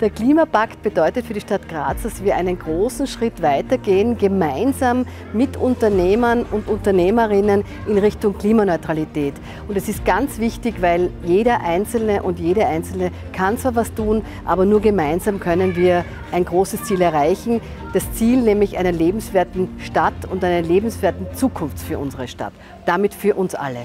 Der Klimapakt bedeutet für die Stadt Graz, dass wir einen großen Schritt weitergehen, gemeinsam mit Unternehmern und Unternehmerinnen in Richtung Klimaneutralität. Und es ist ganz wichtig, weil jeder Einzelne und jede Einzelne kann zwar was tun, aber nur gemeinsam können wir ein großes Ziel erreichen. Das Ziel, nämlich einer lebenswerten Stadt und einer lebenswerten Zukunft für unsere Stadt. Damit für uns alle.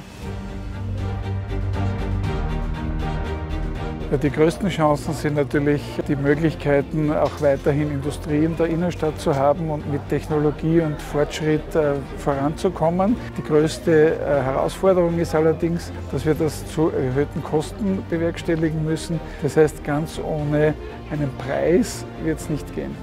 Ja, die größten Chancen sind natürlich die Möglichkeiten, auch weiterhin Industrie in der Innenstadt zu haben und mit Technologie und Fortschritt voranzukommen. Die größte Herausforderung ist allerdings, dass wir das zu erhöhten Kosten bewerkstelligen müssen. Das heißt, ganz ohne einen Preis wird es nicht gehen.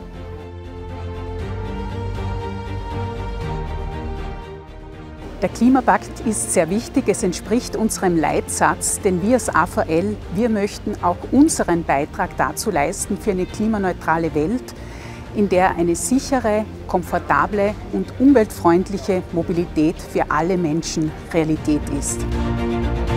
Der Klimapakt ist sehr wichtig. Es entspricht unserem Leitsatz, denn wir als AVL, wir möchten auch unseren Beitrag dazu leisten für eine klimaneutrale Welt, in der eine sichere, komfortable und umweltfreundliche Mobilität für alle Menschen Realität ist.